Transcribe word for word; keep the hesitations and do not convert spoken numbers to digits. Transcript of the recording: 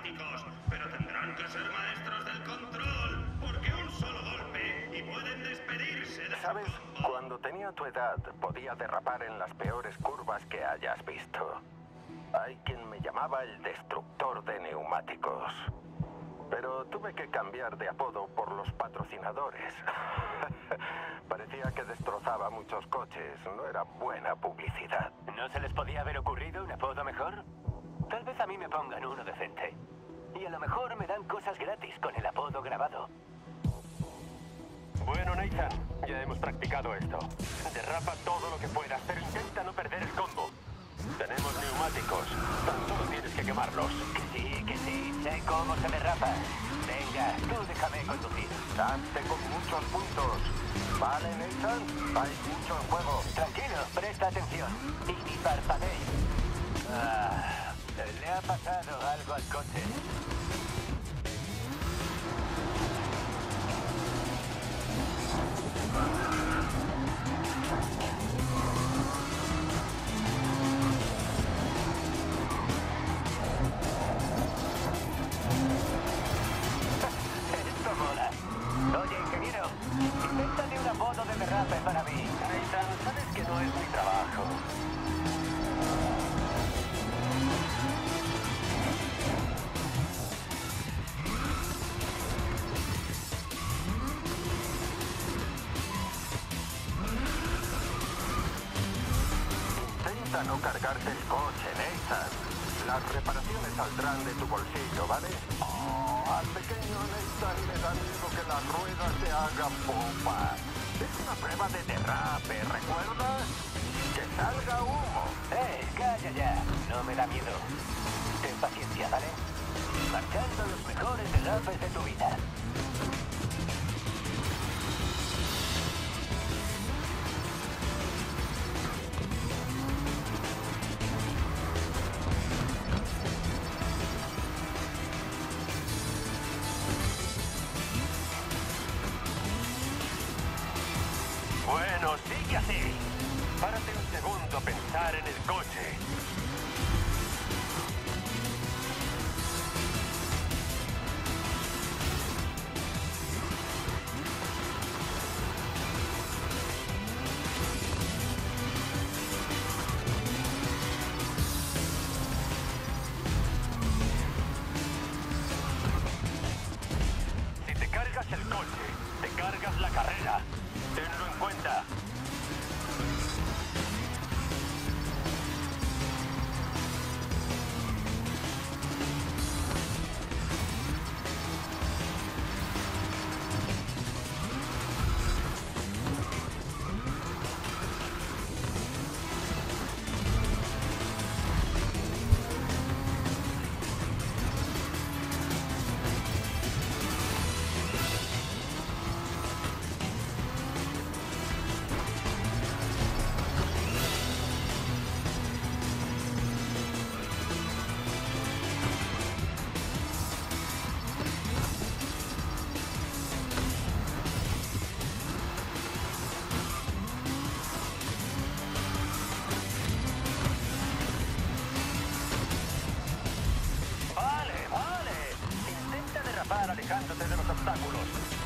neumáticos, pero tendrán que ser maestros del control, porque un solo golpe y pueden despedirse de... ¿Sabes? Cuando tenía tu edad, podía derrapar en las peores curvas que hayas visto. Hay quien me llamaba el destructor de neumáticos. Pero tuve que cambiar de apodo por los patrocinadores. Parecía que destrozaba muchos coches. No era buena publicidad. ¿No se les podía haber ocurrido un apodo mejor? Tal vez a mí me pongan uno decente. Y a lo mejor me dan cosas gratis con el apodo grabado. Bueno, Nathan, ya hemos practicado esto. Derrapa todo lo que puedas, pero intenta no perder el combo. Tenemos neumáticos. Tan solo tienes que quemarlos. Que sí, que sí. Sé cómo se derrapa. Venga, tú déjame conducir. Date con muchos puntos. ¿Vale, Nathan? Hay mucho en juego. Tranquilo, presta atención. Y ni parpadees. Ah, le ha pasado algo al coche. Esto mola. Oye, ingeniero, invéntate un apodo de derrape para mí. Nathan, sabes que no es mi trabajo. Intenta no cargarte el coche, Nathan. Las reparaciones saldrán de tu bolsillo, ¿vale? Oh, al pequeño Nathan le da miedo que las ruedas se hagan pompa. Es una prueba de derrape, ¿recuerdas? ¡Que salga humo! ¡Eh, calla ya! No me da miedo. Ten paciencia, ¿vale? Marcando los mejores derrapes de tu vida. Bueno, sigue así. Párate un segundo a pensar en el coche. Si te cargas el coche, te cargas la carrera. Tenlo en cuenta. Vale, vale. Intenta derrapar alejándote de los obstáculos.